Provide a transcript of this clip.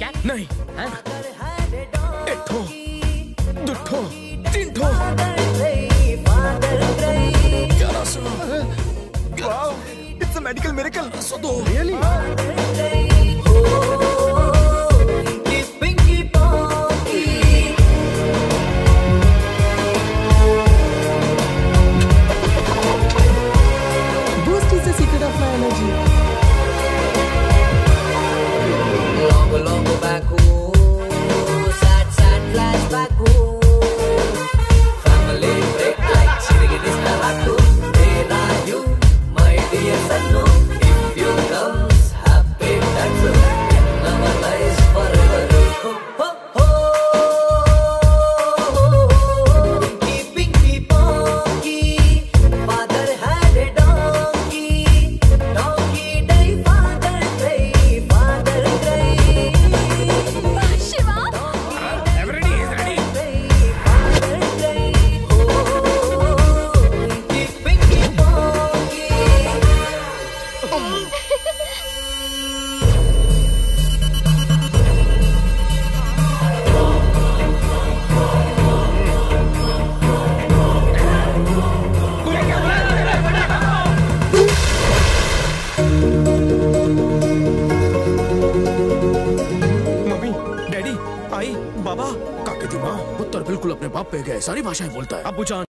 क्या? नहीं। एक ठो, दो ठो, तीन ठो। क्या ना सुनो? Wow, it's a medical miracle. सो दो। Really? Boost is the secret of my energy. Long, long back home, sad, sad flashback home. Family break like chilling is the haku. Where are you, my dear son? If you comes happy, that's in our lives forever. Ho, ho, ho. Pinky, ponky. Father had a donkey. Donkey day, father day, father day. Shiva? Everybody is ready. Father day. Oh, Pinky, ponky. Mummy, daddy, आई, बाबा, काके दी माँ, पुत्र बिल्कुल अपने बाप पे गए, सारी भाषाएं बोलता है। अब्बू जान